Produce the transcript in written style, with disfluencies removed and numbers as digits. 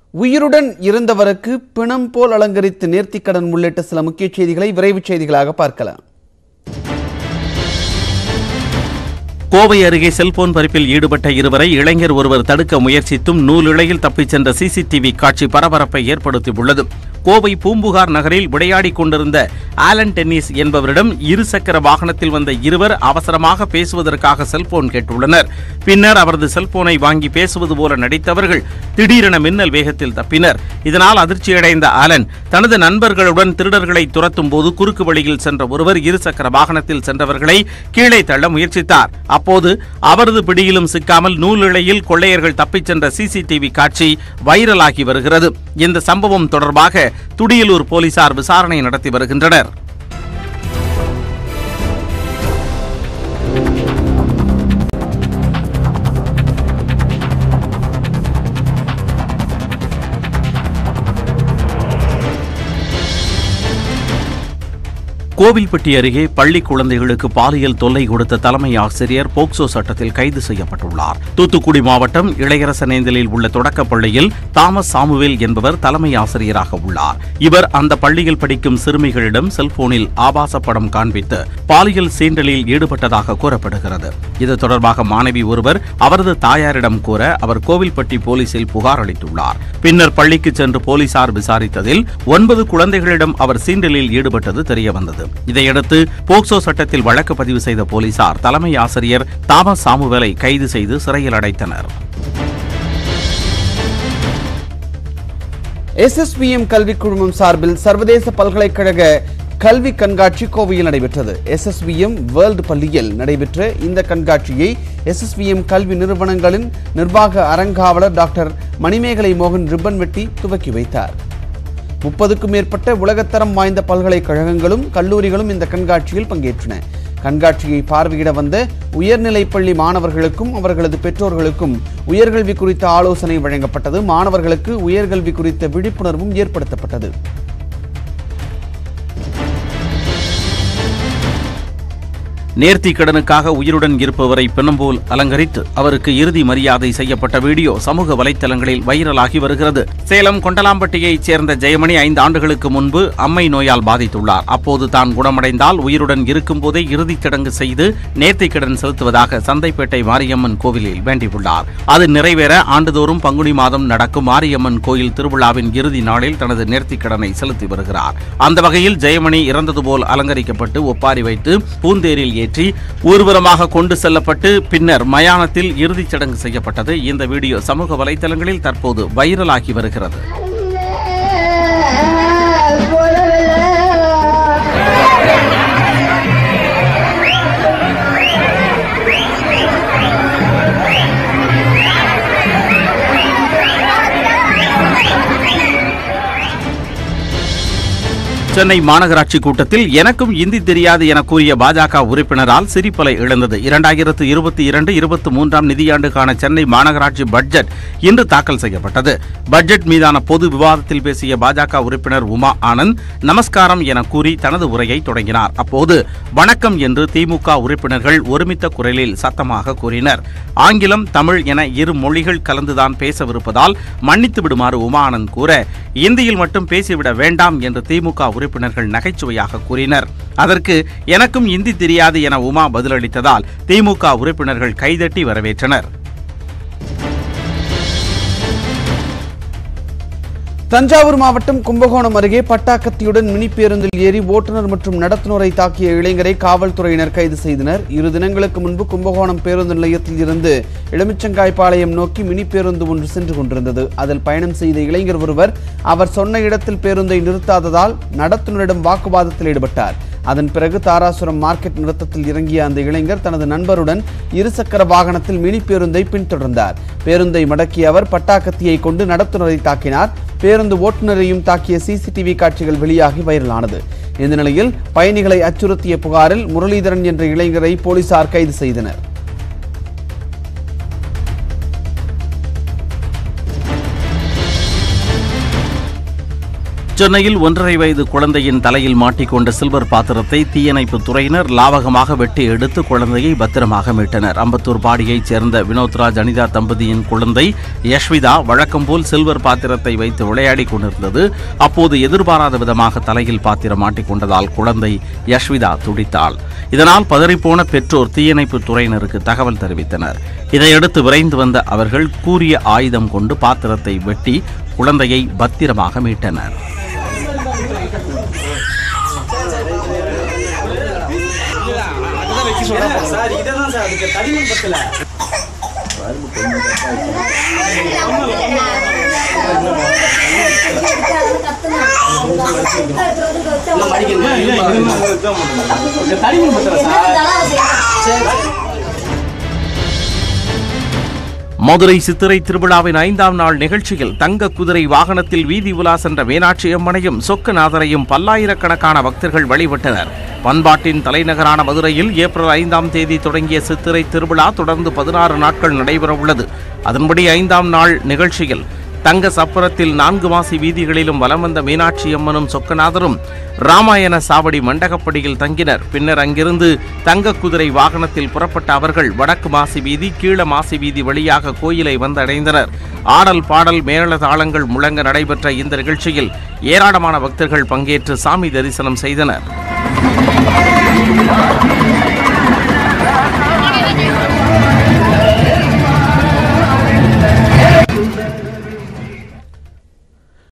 உயிருடன் இருந்தவருக்கு பிணம் போல் அலங்கரித்து நேர்த்திக்கடன் உள்ளிட்ட சில முக்கிய செய்திகளை விரைவுச் செய்திகளாக பார்க்கலாம். கோவை அருகே செல்போன் பறிப்பில் ஈடுபட்ட இருவரை இளைஞர் ஒருவர் தடுக்க முயற்சித்தும் நூலிழையில் தப்பிச் சென்ற சிசிடிவி காட்சி பரபரப்பை ஏற்படுத்தியுள்ளது. கோவை பூம்புகார் நகரில் விளையாடிக் கொண்டிருந்த ஆலன் டென்னிஸ் என்பவரிடம் இருசக்கர வாகனத்தில் வந்த இருவர் அவசரமாக பேசுவதற்காக செல்போன் கேட்டுள்ளனர். பின்னர் அவரது செல்போனை வாங்கி பேசுவது போல நடித்தவர்கள் திடீரென மின்னல் வேகத்தில் தப்பினர். இதனால் அதிர்ச்சியடைந்த ஆலன் தனது நண்பர்களுடன் திருடர்களை துரத்தும் போது குறுக்கு வழியில் சென்ற ஒருவர் இருசக்கர வாகனத்தில் சென்றவர்களை கீழே தள்ள முயற்சித்தார். அப்போது அவரது பிடியிலும் சிக்காமல் நூலிழையில் கொள்ளையர்கள் தப்பிச் சென்ற சிசிடிவி காட்சி வைரலாகி வருகிறது. இந்த சம்பவம் தொடர்பாக துடியலூர் போலீசார் விசாரணை நடத்தி வருகின்றனர். கோவில்பட்டி அருகே பள்ளி குழந்தைகளுக்கு பாலியல் தொல்லை கொடுத்த தலைமை ஆசிரியர் போக்சோ சட்டத்தில் கைது செய்யப்பட்டுள்ளார். தூத்துக்குடி மாவட்டம் இளையரசனேந்தலில் உள்ள தொடக்கப் பள்ளியில் தாமஸ் சாமுவேல் என்பவர் தலைமை ஆசிரியராக உள்ளார். இவர் அந்த பள்ளியில் படிக்கும் சிறுமிகளிடம் செல்போனில் ஆபாச படம் காண்பித்து பாலியல் சீண்டலில் ஈடுபட்டதாக கூறப்படுகிறது. இது தொடர்பாக மாணவி ஒருவர் அவரது தாயாரிடம் கூற அவர் கோவில்பட்டி போலீசில் புகார் அளித்துள்ளார். பின்னர் பள்ளிக்கு சென்று போலீசார் விசாரித்ததில் 9 குழந்தைகளிடம் அவர் சீண்டலில் ஈடுபட்டது தெரியவந்தது. இதையடுத்து போக்சோ சட்டத்தில் வழக்கு பதிவு செய்த போலீசார் தலைமை ஆசிரியர் தாமஸ் சாமுவேலை கைது செய்து சிறையில் அடைத்தனர். SSVM கல்விக் குழுமம் சார்பில் சர்வதேச பல்கலைக்கழக கல்வி கண்காட்சி கோவையில் நடைபெற்றது. SSVM வேர்ல்டு பள்ளியில் நடைபெற்ற இந்த கண்காட்சியை SSVM கல்வி நிறுவனங்களின் நிர்வாக அரங்காவலர் டாக்டர் மணிமேகலை மோகன் ரிப்பன் வெட்டி துவக்கி வைத்தார். 30க்கும் மேற்பட்ட உலகத்தரம் வாய்ந்த பல்கலைக்கழகங்களும் கல்லூரிகளும் இந்த கண்காட்சியில் பங்கேற்றன. கண்காட்சியை பார்வையிட வந்த உயர்நிலைப்பள்ளி மாணவர்களுக்கும் அவர்களது பெற்றோர்களுக்கும் உயர்கல்வி குறித்த ஆலோசனை வழங்கப்பட்டது. மாணவர்களுக்கு உயர்கல்வி குறித்த விழிப்புணர்வும் ஏற்படுத்தப்பட்டது. நேர்த்திக்கடனுக்காக உயிருடன் இருப்பவரை பிணம் போல் அலங்கரித்து அவருக்கு இறுதி மரியாதை செய்யப்பட்ட வீடியோ சமூக வலைதளங்களில் வைரலாகி வருகிறது. சேலம் கொண்டலாம்பட்டியைச் சேர்ந்த ஜெயமணி 5 ஆண்டுகளுக்கு முன்பு அம்மை நோயால் பாதித்துள்ளார். அப்போது தான் குணமடைந்தால் உயிருடன் இருக்கும் போதே இறுதிச் சடங்கு செய்து நேர்த்திக்கடன் செலுத்துவதாக சந்தைப்பேட்டை மாரியம்மன் கோவிலில் வேண்டியுள்ளார். அது நிறைவேற ஆண்டுதோறும் பங்குனி மாதம் நடக்கும் மாரியம்மன் கோயில் திருவிழாவின் இறுதி நாளில் தனது நேர்த்திக்கடனை செலுத்தி வருகிறார். அந்த வகையில் ஜெயமணி இறந்தது போல் அலங்கரிக்கப்பட்டு ஒப்பாரி வைத்து பூந்தேரில் ஊர்வலமாக கொண்டு செல்லப்பட்டு பின்னர் மயானத்தில் இறுதிச் சடங்கு செய்யப்பட்டது. இந்த வீடியோ சமூக வலைதளங்களில் தற்போது வைரலாகி வருகிறது. சென்னை மாநகராட்சி கூட்டத்தில் எனக்கும் இந்தி தெரியாது என கூறிய பாஜக உறுப்பினரால் சிரிப்பலை இழந்தது. 2022-23 நிதியாண்டுக்கான சென்னை மாநகராட்சி பட்ஜெட் இன்று தாக்கல் செய்யப்பட்டது. பட்ஜெட் மீதான பொது விவாதத்தில் பேசிய பாஜக உறுப்பினர் உமா ஆனந்த் நமஸ்காரம் என கூறி தனது உரையை தொடங்கினார். அப்போது வணக்கம் என்று திமுக உறுப்பினர்கள் ஒருமித்த குரலில் சத்தமாக கூறினர். ஆங்கிலம், தமிழ் என இரு மொழிகள் கலந்துதான் பேசவிருப்பதால் மன்னித்து விடுமாறு உமா ஆனந்த் கூற இந்தியில் மட்டும் பேசிவிட வேண்டாம் என்று திமுக உறுப்பினர்கள் நகைச்சுவையாக கூறினர். அதற்கு எனக்கும் இந்தி தெரியாது என உமா பதிலளித்ததால் திமுக உறுப்பினர்கள் கைதட்டி வரவேற்றனர். தஞ்சாவூர் மாவட்டம் கும்பகோணம் அருகே பட்டாக்கத்தியுடன் மினி பேருந்தில் ஏறி ஓட்டுநர் மற்றும் நடத்துனரை தாக்கிய இளைஞரை காவல்துறையினர் கைது செய்தனர். 2 தினங்களுக்கு முன்பு கும்பகோணம் பேருந்து நிலையத்தில் இருந்து எலுமிச்சங்காய்பாளையம் நோக்கி மினி பேருந்து ஒன்று சென்று கொண்டிருந்தது. அதில் பயணம் செய்த இளைஞர் ஒருவர் அவர் சொன்ன இடத்தில் பேருந்தை நிறுத்தாததால் நடத்துனரிடம் வாக்குவாதத்தில் ஈடுபட்டார். அதன் பிறகு தாராசுரம் மார்க்கெட் நிறுத்தத்தில் இறங்கிய அந்த இளைஞர் தனது நண்பருடன் இருசக்கர வாகனத்தில் மினி பேருந்தை பின்தொடர்ந்தார். பேருந்தை மடக்கிய அவர் பட்டாக்கத்தியை கொண்டு நடத்துனரை தாக்கினார். பேருந்து ஓட்டுநரையும் தாக்கிய சிசிடிவி காட்சிகள் வெளியாகி வைரலானது. இந்த நிலையில் பயணிகளை அச்சுறுத்திய புகாரில் முரளிதரன் என்ற இளைஞரை போலீசார் கைது செய்தனர். சென்னையில் 1.5 வயது குழந்தையின் தலையில் மாட்டிக்கொண்ட சில்வர் பாத்திரத்தை தீயணைப்பு துறையினர் லாவகமாக வெட்டி எடுத்து குழந்தையை பத்திரமாக மீட்டனர். அம்பத்தூர் பாடியைச் சேர்ந்த வினோத்ராஜ் அனிதா தம்பதியின் குழந்தை யஷ்விதா வழக்கம் போல் சில்வர் பாத்திரத்தை வைத்து விளையாடி கொண்டிருந்தது. அப்போது எதிர்பாராத விதமாக தலையில் பாத்திரம் மாட்டிக்கொண்டதால் குழந்தை யஷ்விதா துடித்தாள். இதனால் பதறிப்போன பெற்றோர் தீயணைப்பு துறையினருக்கு தகவல் தெரிவித்தனர். இதையடுத்து விரைந்து வந்த அவர்கள் கூரிய ஆயுதம் கொண்டு பாத்திரத்தை வெட்டி குழந்தையை பத்திரமாக மீட்டனர். மதுரை சித்திரை திருவிழாவின் 5ஆம் நாள் நிகழ்ச்சியில் தங்க குதிரை வாகனத்தில் வீதி உலா சென்ற மீனாட்சி அம்மனையும் சொக்கநாதரையும் பல்லாயிரக்கணக்கான பக்தர்கள் வழிபட்டனர். பண்பாட்டின் தலைநகரான மதுரையில் ஏப்ரல் 5ஆம் தேதி தொடங்கிய சித்திரை திருவிழா தொடர்ந்து 16 நாட்கள் நடைபெறவுள்ளது. அதன்படி 5ஆம் நாள் நிகழ்ச்சியில் தங்க சப்பரத்தில் 4 மாசி வீதிகளிலும் வலம் வந்த மீனாட்சி அம்மனும் சொக்கநாதரும் ராமாயண சாவடி மண்டகப்படியில் தங்கினர். பின்னர் அங்கிருந்து தங்க குதிரை வாகனத்தில் புறப்பட்ட அவர்கள் வடக்கு மாசி வீதி, கீழ மாசி வீதி வழியாக கோயிலை வந்தடைந்தனர். ஆடல் பாடல் மேள தாளங்கள் முழங்க நடைபெற்ற இந்த நிகழ்ச்சியில் ஏராளமான பக்தர்கள் பங்கேற்று சாமி தரிசனம் செய்தனர்.